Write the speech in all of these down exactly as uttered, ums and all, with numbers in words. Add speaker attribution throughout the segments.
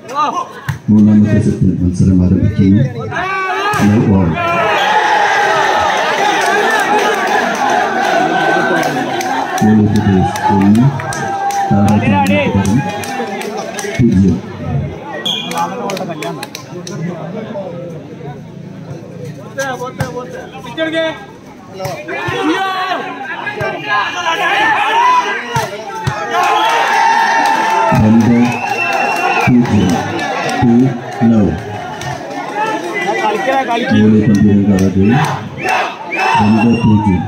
Speaker 1: മൂന്നാമത്തെ സെറ്റ് മത്സരം ആരംഭിക്കുന്നു. ഒന്ന് പൂജ്യം. രണ്ട് പൂജ്യം. ടു ലവ് രണ്ട് പൂജ്യം.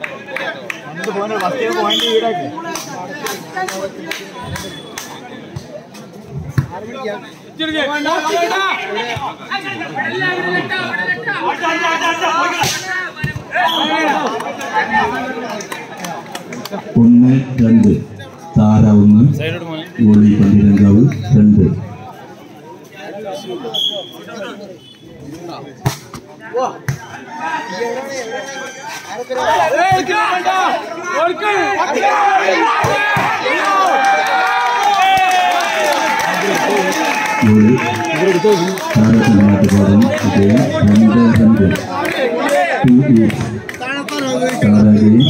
Speaker 1: ഒന്ന് രണ്ട് താര ഒന്ന് ഗോളി പന്തിരങ്കാവ് രണ്ട്. താരത്തിനാട്ടുപാടും വിജയം രണ്ട് രണ്ട്. ടു ഈച്ച് താരകി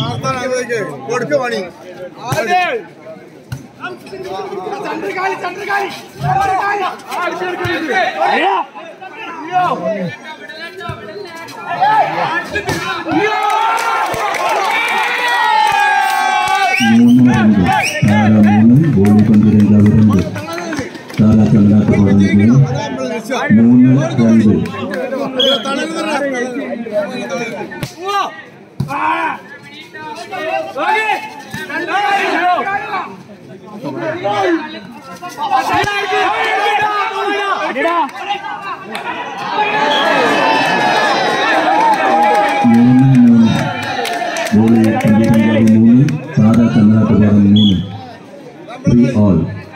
Speaker 1: മൂന്ന് രണ്ട് താര മൂന്ന് ഗോളി പന്തിരങ്കാവ് രണ്ട്. താര ചന്ദ്രാട്ടുപാടും വിജയം മൂന്ന് രണ്ട്. മൂന്ന് മൂന്ന് ഗോളി പന്തിരങ്കാവ് മൂന്ന് താര ചന്ദ്രാട്ടുപാടും മൂന്ന്. Three all.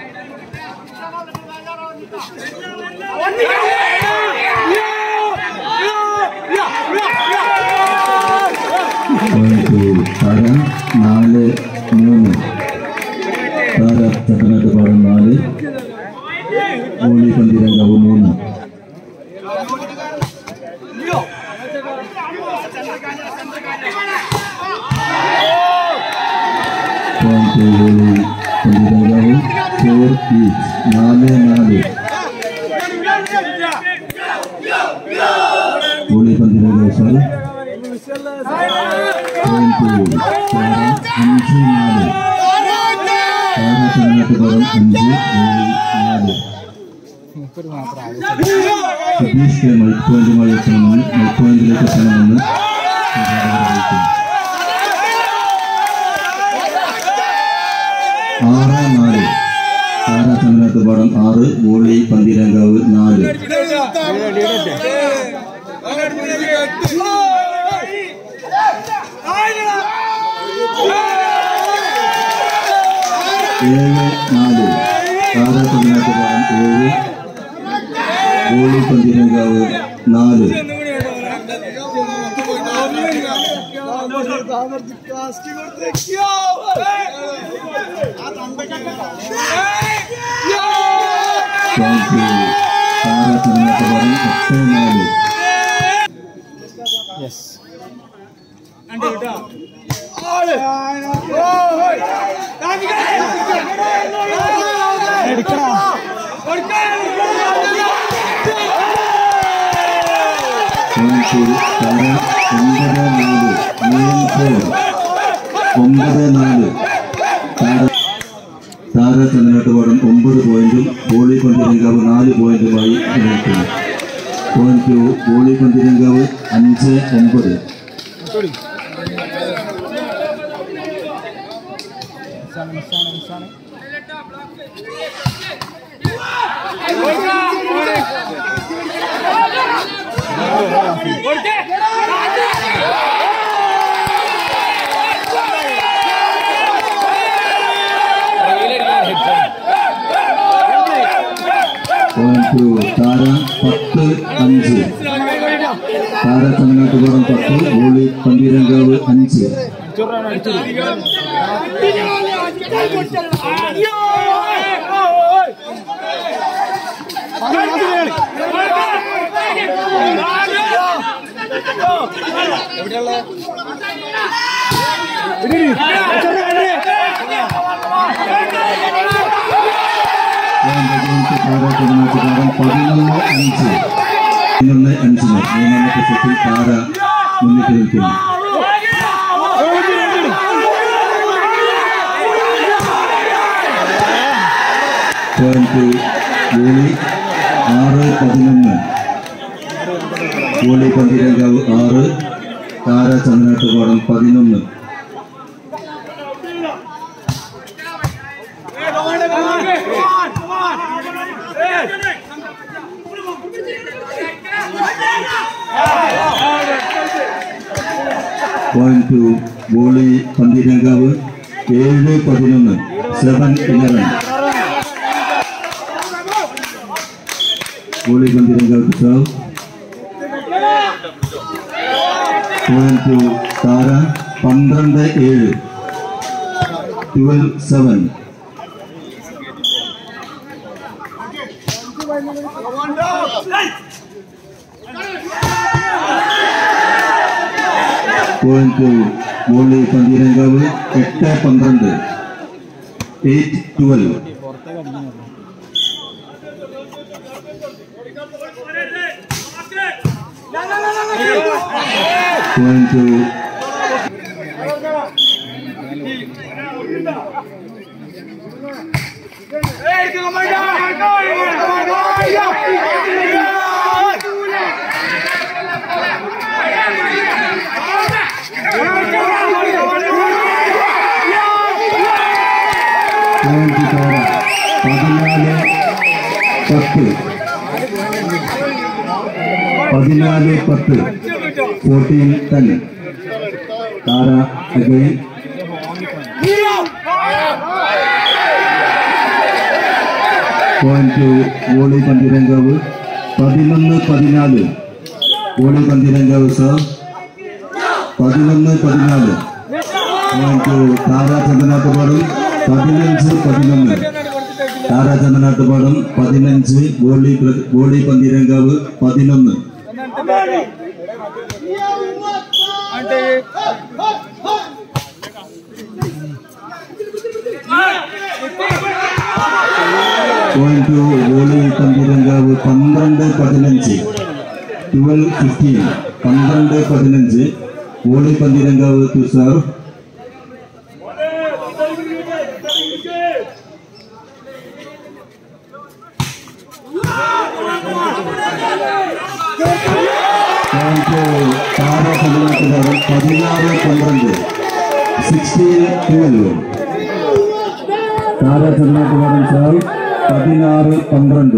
Speaker 1: താര നാല് മൂന്ന് താര ചന്ദ്രാട്ടുപാടും നാല് ഗോളി പന്തിരങ്കാവ് മൂന്ന്. ഗോളി പന്തിരങ്കാവ് ഫോർ ഈച്ച് നാല് നാല്. ഗോളി പന്തിരങ്കാവ് സാർ അഞ്ച് നാല്. താര ചന്ദ്രാട്ടുപാടും അഞ്ച് ഗോളി നാല്. സതീഷ് കെ മൈക്ക് പോയിന്റുമായി എത്തണമെന്ന് മൈക്ക് പോയിന്റിലേക്ക് എത്തണമെന്ന് ആറ് നാല്. താര ചന്ദ്രാട്ടുപാടും ആറ് ഗോളി പന്തിരങ്കാവ് നാല്. ഏഴ് നാല്. താര ചന്ദ്രാട്ടുപാടും ഏഴ് ഗോളി പന്തിരങ്കാവ് നാല്. ഒമ്പത് നാല്. താര ചന്ദ്രാട്ടുപാടും ഒമ്പത് പോയിന്റും ഗോളി പന്തിരങ്കാവ് നാല് പോയിന്റുമായി നിൽക്കുന്നു. പോയിന്റ് ടു ഗോളി പന്തിരങ്കാവ് അഞ്ച് ഒമ്പത്. താര പത്ത് അഞ്ച്. താര ചന്ദ്രാട്ടുപാടും പത്ത് ഗോളി പന്തിരങ്കാവ് അഞ്ച്. പതിനൊന്ന് അഞ്ച് പതിനൊന്ന് അഞ്ചിന് മൂന്നാമത്തെ സെറ്റിൽ താര മുന്നിട്ട് നിൽക്കുന്നു. പോയിന്റ് ഗോളി ആറ് പതിനൊന്ന്. ഗോളി പന്തിരങ്കാവ് ആറ്, താര ചങ്ങനാട്ടുപാടം പതിനൊന്ന്. പോയിന്റ് ടു ഗോളി പന്തിരങ്കാവ് ഏഴ് പതിനൊന്ന്, seven eleven. Goli Panthirankavu serve. Point to Thara പന്ത്രണ്ട് ഏഴ്, twelve seven. Point to Goli Panthirankavu എട്ട് പന്ത്രണ്ട്, എയ്റ്റ് ട്വൽവ്. പോയിന്റ് ടു പതിനാല് പത്ത്, പതിനാല് പത്ത്, fourteen ten. Thara again. Point to Goli Panthirankavu പതിനൊന്ന് പതിനാല്. ഗോളി പന്തിരങ്കാവ് സർ പതിനൊന്ന് പതിനാല്. പോയിന്റ് ടു താര ചന്ദനാട്ടുപാടം പതിനഞ്ച് പതിനൊന്ന്. താര ചന്ദനാട്ടുപാടം പതിനഞ്ച്, ഗോളി ഗോളി പന്തിരങ്കാവ് പതിനൊന്ന്. പോയിന്റ് ടു ഗോളി പന്തിരങ്കാവ് പന്ത്രണ്ട് പതിനഞ്ച്, ട്വൽവ് ഫിഫ്റ്റീൻ. പന്ത്രണ്ട് പതിനഞ്ച്, ഗോളി പന്തിരങ്കാവ് ടു സർവ്. താര ചന്ദനാട്ടുപാടം പതിനാറ് പന്ത്രണ്ട്, sixteen twelve. Thara Chandanattupadam serve പതിനാറ് പന്ത്രണ്ട്.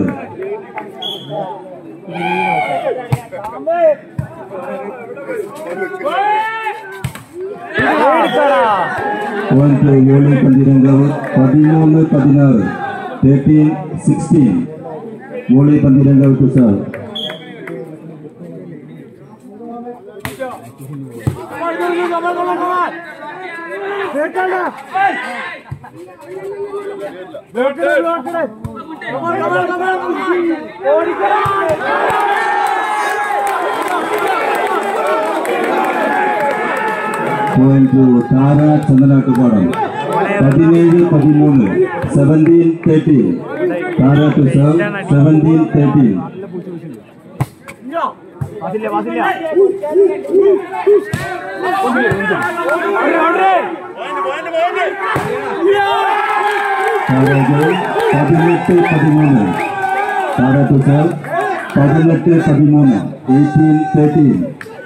Speaker 1: പോയിന്റ് ഗോളി പന്തിരങ്കാവ് പതിമൂന്ന് പതിനാറ്, thirteen sixteen. Goli Panthirankavu to serve. Point to Thara Chandanattupadam പതിനേഴ് പതിമൂന്ന്, seventeen thirteen. Thara to serve seventeen thirteen. പതിനെട്ട് പതിമൂന്ന്. താര ടു സർവ് പതിനെട്ട് പതിമൂന്ന്, എയ്റ്റീൻ തേർട്ടീൻ.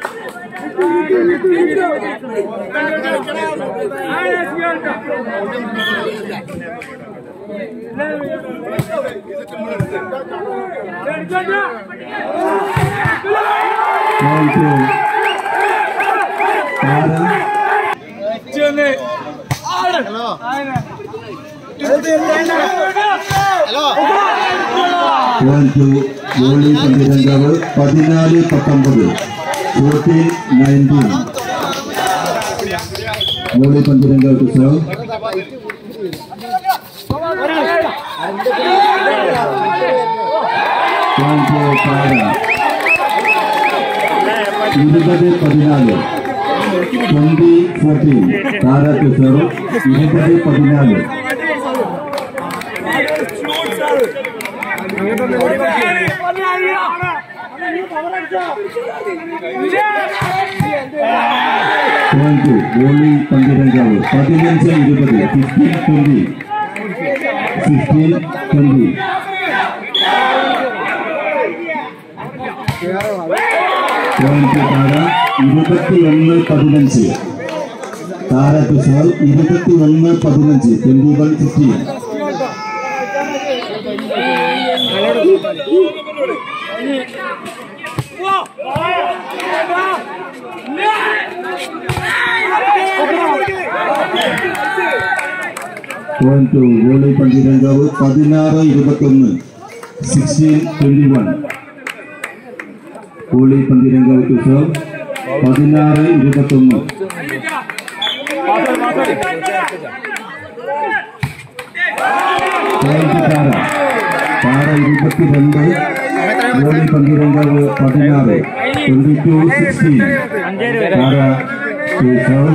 Speaker 1: ഗോളി പന്തിരങ്കാവ് പതിനാല് പത്തൊമ്പത്, fourteen nineteen. Goli Panthirankavu to serve. ഇരുപത് പതിനാല് ട്വന്റി ഫോർട്ടീൻ താരത്ത് സെർവ് ഇരുപത് പതിനാല് പോയിന്റ് ബോളി പന്തിരങ്കാവ് പതിനഞ്ച് ഇരുപത് fifteen twenty fifteen twenty point Thara ഇരുപത്തി ഒന്ന് പതിനഞ്ച് താരത്ത് സെർവ് ഇരുപത്തി ഒന്ന് പതിനഞ്ച് twenty one fifteen point to Boli Panthirankavu പതിനാറ് ഇരുപത്തി ഒന്ന് സിക്സ്റ്റീൻ ട്വന്റി വൺ ബോളി പന്തിരങ്കാവ് ടു സെർവ് പതിനാറ് ഇരുപത്തി ഒന്ന് പോയിന്റ് താര താര ഇരുപത്തിരണ്ട് ബോളി പന്തിരങ്കാവ് പതിനാറ് twenty two sixteen Thara to serve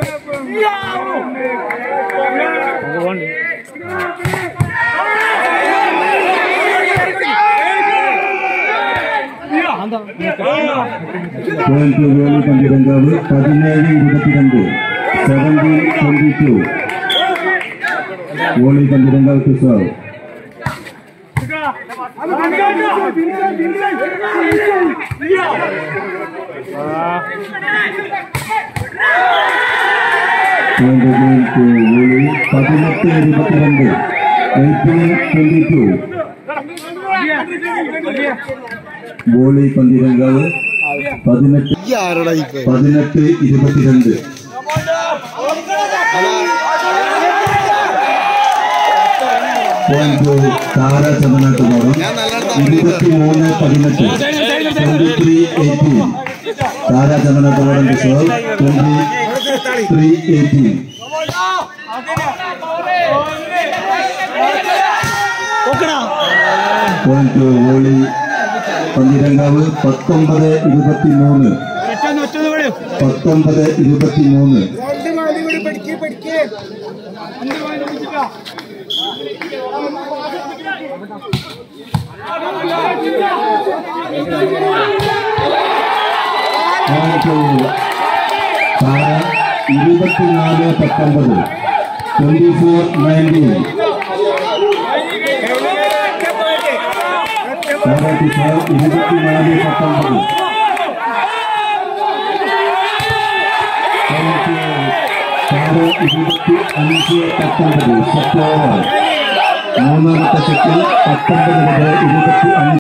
Speaker 1: point Boli Panthirankavu പതിനേഴ് ഇരുപത്തിരണ്ട് seventeen twenty two Boli Panthirankavu to serve ബോളി പതിനെട്ട് ഇരുപത്തിരണ്ട് eighteen twenty two Boli Panthirankavu പതിനെട്ട് പതിനെട്ട് ഇരുപത്തിരണ്ട് പോയിന്റ് താര ചന്ദനാട്ടുപാടം ഇരുപത്തി മൂന്ന് പതിനെട്ട് twenty three eighteen Thara Chandanattupadam serve twenty three eighteen point Boli Panthirankavu പത്തൊമ്പത് ഇരുപത്തി മൂന്ന് പത്തൊമ്പത് ഇരുപത്തി മൂന്ന് ഇരുപത്തിനാല് പത്തൊമ്പത് ട്വന്റി ഫോർ നയൻറ്റീൻ ഇരുപത്തിനാല് പത്തൊമ്പത് ഇരുപത്തി അഞ്ച് പത്തൊമ്പത് സെപ്റ്റംബർ മൂന്നാമത്തെ സെറ്റിൽ പത്തൊമ്പത് മുതൽ ഇരുപത്തി അഞ്ച്